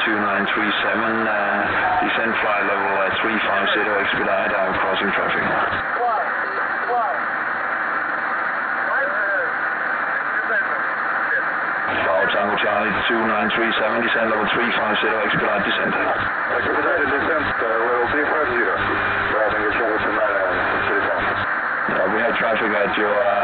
descent flight level 350 expedite, I'm crossing traffic. Tango Charlie 2937, descent level 350, expedite descent. Expedited descent, level 350, routing your travel to 9 We have traffic at your